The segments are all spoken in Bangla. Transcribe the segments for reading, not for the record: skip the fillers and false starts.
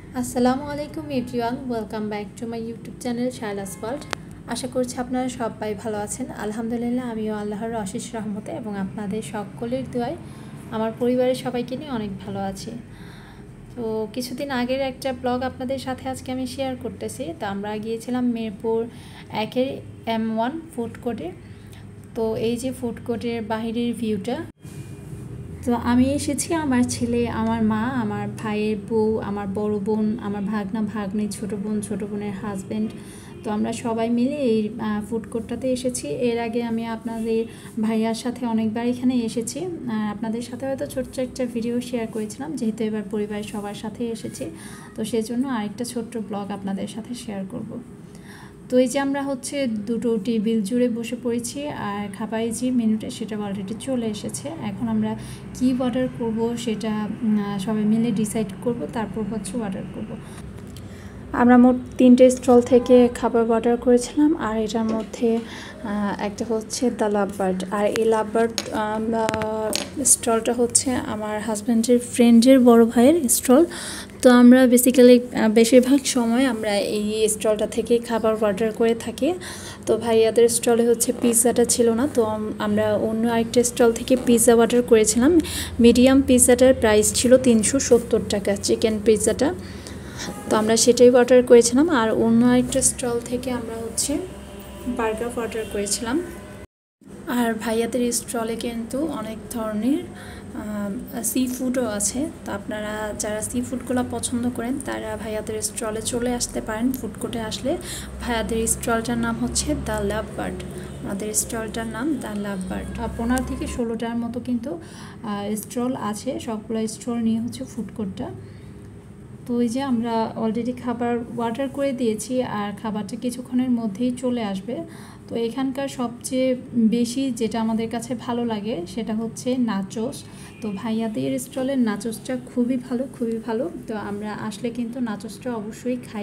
আসসালামু আলাইকুম everyone, welcome back to my YouTube channel Shayla's world. আশা করছি আপনারা সবাই ভালো আছেন। আলহামদুলিল্লাহ, আমিও আল্লাহর অশেষ রহমতে এবং আপনাদের সকলের দোয়ায় আমার পরিবারের সবাইকে নিয়ে অনেক ভালো আছি। তো কিছুদিন আগের একটা ব্লগ আপনাদের সাথে আজকে আমি শেয়ার করতেছি। তো আমরা গিয়েছিলাম মিরপুর 1-এর M1 ফুড কোর্টে। তো এই যে ফুড কোর্টের বাহিরের ভিউটা, তো আমি এসেছি আমার ছেলে, আমার মা, আমার ভাইয়ের বউ, আমার বড় বোন, আমার ভাগনা ভাগ্নি, ছোটো বোন, ছোটো বোনের হাজব্যান্ড। তো আমরা সবাই মিলে এই ফুড কোর্টটাতে এসেছি। এর আগে আমি আপনাদের ভাইয়ার সাথে অনেকবার এখানে এসেছি, আপনাদের সাথে হয়তো ছোট্ট একটা ভিডিও শেয়ার করেছিলাম। যেহেতু এবার পরিবারের সবার সাথে এসেছি, তো সেজন্য আরেকটা ছোট্ট ব্লগ আপনাদের সাথে শেয়ার করব। তো এই যে আমরা দুটো টেবিল জুড়ে বসে পড়েছি, আর খাবারের যে মেনুটা সেটা অলরেডি চলে এসেছে। এখন আমরা কি অর্ডার করব সেটা সবাই মিলে ডিসাইড করব, তারপর অর্ডার করব। আমরা মোট 3টে স্টল থেকে খাবার অর্ডার করেছিলাম, আর এটার মধ্যে একটা দ্য লাভবার্ড। আর এই লাভবার্ড স্টলটা আমার হাজব্যান্ডের ফ্রেন্ডের বড় ভাইয়ের স্টল। তো আমরা বেসিক্যালি বেশিরভাগ সময় আমরা এই স্টলটা থেকে খাবার অর্ডার করে থাকি। তো ভাইয়াদের স্টলে পিৎজাটা ছিল না, তো আমরা অন্য আরেকটা স্টল থেকে পিৎজা অর্ডার করেছিলাম। মিডিয়াম পিৎজাটার প্রাইস ছিল 370 টাকা, চিকেন পিৎজাটা। তো আমরা সেটাই অর্ডার করেছিলাম। আর অন্য আরেকটা স্টল থেকে আমরা বার্গার অর্ডার করেছিলাম। আর ভাইয়াদের স্টলে কিন্তু অনেক ধরনের সি ফুডও আছে। তো আপনারা যারা সি ফুডগুলো পছন্দ করেন তারা ভাইয়াদের স্টলে চলে আসতে পারেন। ফুড কোর্টে আসলে ভাইয়াদের স্টলটার নাম দ্য লাভবার্ড। আমাদের স্টলটার নাম দ্য লাভবার্ড। 15 থেকে 16টার মতো কিন্তু স্টল আছে। সবগুলো স্টল নিয়ে ফুড কোর্টটা। তো ওই যে আমরা অলরেডি খাবার অর্ডার করে দিয়েছি, আর খাবারটা কিছুক্ষণের মধ্যেই চলে আসবে। তো এখানকার সবচেয়ে বেশি যেটা আমাদের কাছে ভালো লাগে সেটা নাচোস। তো ভাইয়াদের স্টলের নাচোসটা খুবই ভালো, খুবই ভালো। তো আমরা আসলে কিন্তু নাচোসটা অবশ্যই খাই,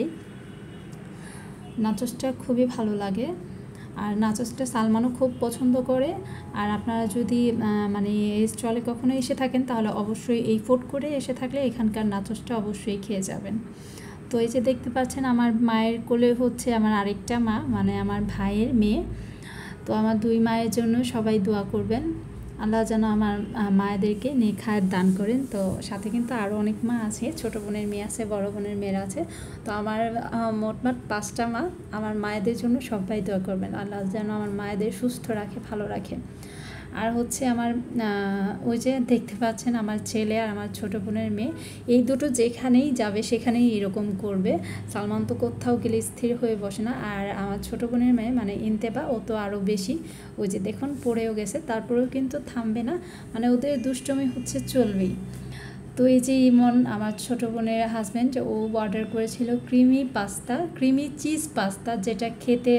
নাচোসটা খুবই ভালো লাগে। আর নাচোসটা সালমানও খুব পছন্দ করে। আর আপনারা যদি এই স্টলে কখনো এসে থাকেন তাহলে অবশ্যই এই ফুড কোর্টে এসে থাকলে এখানকার নাচোসটা অবশ্যই খেয়ে যাবেন। তো এই যে দেখতে পাচ্ছেন আমার মায়ের কোলে আমার আরেকটা মা, আমার ভাইয়ের মেয়ে। তো আমার 2 মায়ের জন্য সবাই দোয়া করবেন, আল্লাহ যেন আমার মায়েদেরকে নেখায়ের দান করেন। তো সাথে কিন্তু আরও অনেক মা আছে, ছোটো বোনের মেয়ে আছে, বড় বোনের মেয়েরা আছে। তো আমার মোটমাট 5টা মা। আমার মায়েদের জন্য সবাই দোয়া করবেন, আল্লাহ যেন আমার মায়েদের সুস্থ রাখে, ভালো রাখে। আর আমার ওই যে দেখতে পাচ্ছেন আমার ছেলে আর আমার ছোটো বোনের মেয়ে, এই দুটো যেখানেই যাবে সেখানেই এরকম করবে। সালমান তো কোথাও গেলে স্থির হয়ে বসে না। আর আমার ছোটো বোনের মেয়ে ইন্তেবা, ও তো আরও বেশি। ওই যে দেখুন পড়েও গেছে, তারপরেও কিন্তু থামবে না, ওদের দুষ্টমি চলবেই। তো এই যে ইমন, আমার ছোটো বোনের হাজব্যান্ড, ও অর্ডার করেছিল ক্রিমি চিজ পাস্তা, যেটা খেতে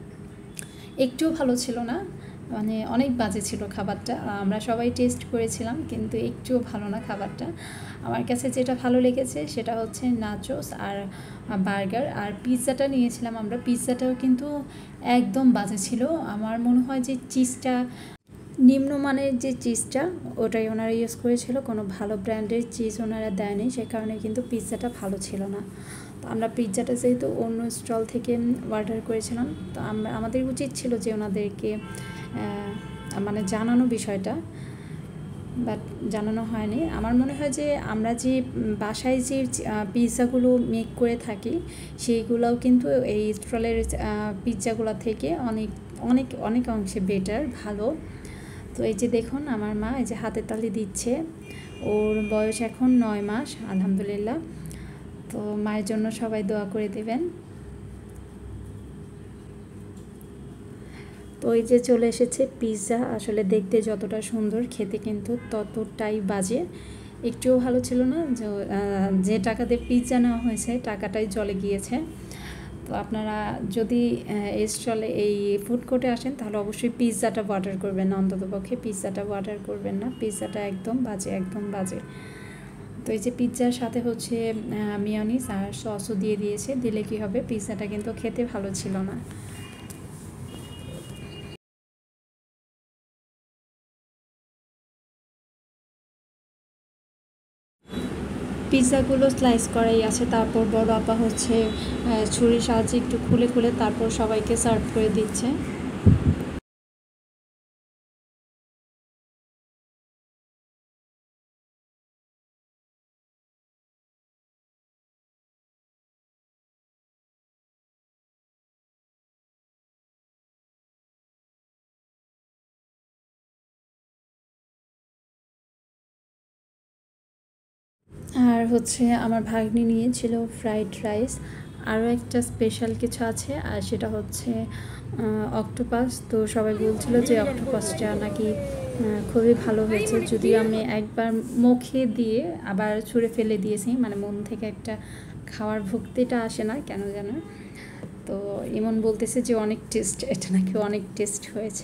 একটুও ভালো ছিল না, অনেক বাজে ছিল খাবারটা। আমরা সবাই টেস্ট করেছিলাম, কিন্তু একটুও ভালো না খাবারটা। আমার কাছে যেটা ভালো লেগেছে সেটা নাচোস আর বার্গার। আর পিৎজাটা নিয়েছিলাম আমরা, পিৎজাটাও কিন্তু একদম বাজে ছিল। আমার মনে হয় যে চিজটা, নিম্নমানের যে চিজটা, ওটাই ওনারা ইউজ করেছিল, কোনো ভালো ব্র্যান্ডের চিজ ওনারা দেয়নি, সে কারণে কিন্তু পিৎজাটা ভালো ছিল না। তো আমরা পিৎজাটা যেহেতু অন্য স্টল থেকে অর্ডার করেছিলাম, তো আমাদের উচিত ছিল যে ওনাদেরকে জানানো বিষয়টা, বাট জানানো হয়নি। আমার মনে হয় যে আমরা যে বাসায় যে পিৎজাগুলো মেক করে থাকি সেইগুলোও কিন্তু এই স্টলের পিৎজাগুলো থেকে অনেক অনেক অনেক অংশে বেটার, ভালো। তো এই যে দেখুন আমার মা এই যে হাতে তালি দিচ্ছে, ওর বয়স এখন 9 মাস, আলহামদুলিল্লাহ। তো মায়ের জন্য সবাই দোয়া করে দেবেন। তো এই যে চলে এসেছে পিৎজা। আসলে দেখতে যতটা সুন্দর, খেতে কিন্তু ততটাই বাজে, একটুও ভালো ছিল না। যে টাকা দিয়ে পিৎজা নেওয়া হয়েছে টাকাটাই জলে গিয়েছে। তো আপনারা যদি এই স্টলে, এই ফুড কোর্টে আসেন তাহলে অবশ্যই পিৎজাটা অর্ডার করবেন না, অন্ততপক্ষে পিৎজাটা অর্ডার করবেন না, পিৎজাটা একদম বাজে, একদম বাজে। তো এই যে পিৎজার সাথে মিয়োনিজ আর সসও দিয়ে দিয়েছে, দিলে কি হবে, পিৎজাটা কিন্তু খেতে ভালো ছিল না। পিৎজাগুলো স্লাইস করাই আছে। তারপর বড় আপা হচ্ছে ছুরির সাহায্যে একটু খুলে খুলে তারপর সবাইকে সার্ভ করে দিচ্ছে। আর হচ্ছে আমার ভাগ্নি নিয়েছিল ফ্রাইড রাইস, আরও একটা স্পেশাল কিছু আছে, আর সেটা হচ্ছে অক্টোপাস। তো সবাই বলছিল যে অক্টোপাসটা নাকি খুবই ভালো হয়েছে, যদিও আমি একবার মুখে দিয়ে আবার ছুঁড়ে ফেলে দিয়েছি, মানে মন থেকে একটা খাওয়ার ভক্তিটা আসে না কেন জানো। তো ইমন বলতেছে যে অনেক টেস্ট, এটা নাকি অনেক টেস্ট হয়েছে।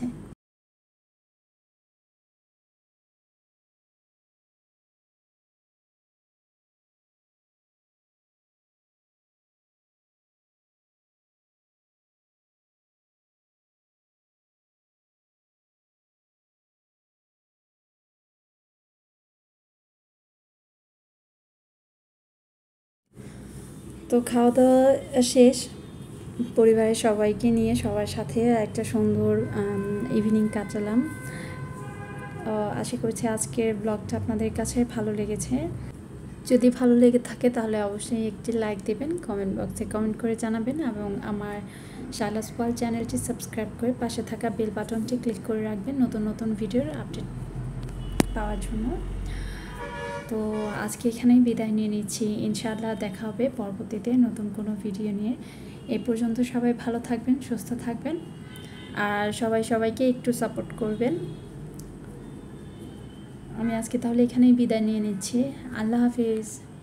তো খাওয়া দাওয়া শেষ, পরিবারের সবাইকে নিয়ে সবার সাথে একটা সুন্দর ইভিনিং কাটালাম। আশা করছি আজকের ব্লগটা আপনাদের কাছে ভালো লেগেছে। যদি ভালো লেগে থাকে তাহলে অবশ্যই একটি লাইক দেবেন, কমেন্ট বক্সে কমেন্ট করে জানাবেন, এবং আমার শালাস ওয়ার্ল্ড চ্যানেলটি সাবস্ক্রাইব করে পাশে থাকা বেল বাটনটি ক্লিক করে রাখবেন নতুন নতুন ভিডিওর আপডেট পাওয়ার জন্য। তো আজকে এখানেই বিদায় নিয়ে নিচ্ছি, ইনশাআল্লাহ দেখা হবে পরবর্তীতে নতুন কোনো ভিডিও নিয়ে। এই পর্যন্ত সবাই ভালো থাকবেন, সুস্থ থাকবেন, আর সবাইকে একটু সাপোর্ট করবেন। আমি আজকে তাহলে এখানেই বিদায় নিয়ে নিচ্ছি। আল্লাহ হাফিজ।